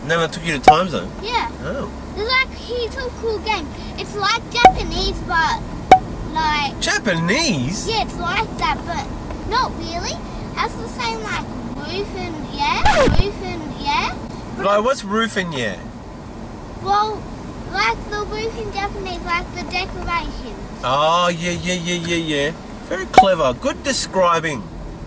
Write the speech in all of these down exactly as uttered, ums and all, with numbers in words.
And then I took you to Timezone. Yeah. Oh. It's like, he's a cool game. It's like Japanese, but like... Japanese? Yeah, it's like that, but not really. Has the same like roof and yeah, roof and yeah. But Like, what's roof and yeah? well, like the roof in Japanese, like the decorations. Oh, yeah, yeah, yeah, yeah, yeah. Very clever. Good describing.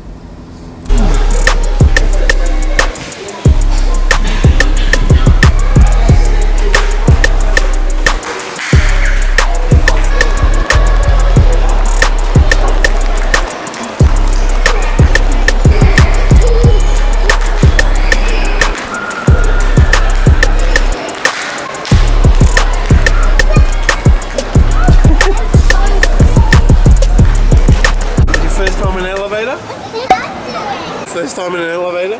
First time in an elevator? First time in an elevator?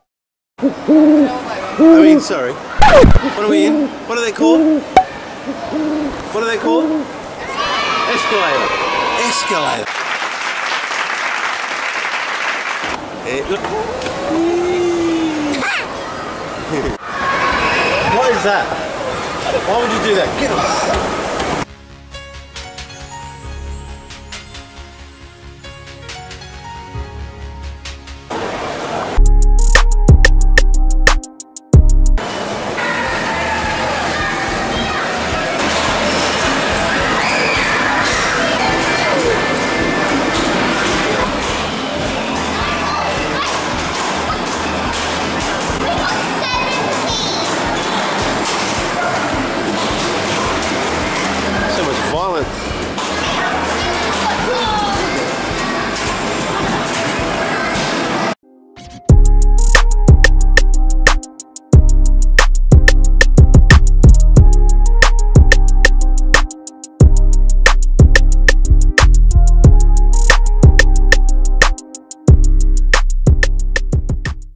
I mean, sorry. What are we in? What are they called? What are they called? Escalator. Escalator. Eh, look. What is that? Why would you do that? Get off.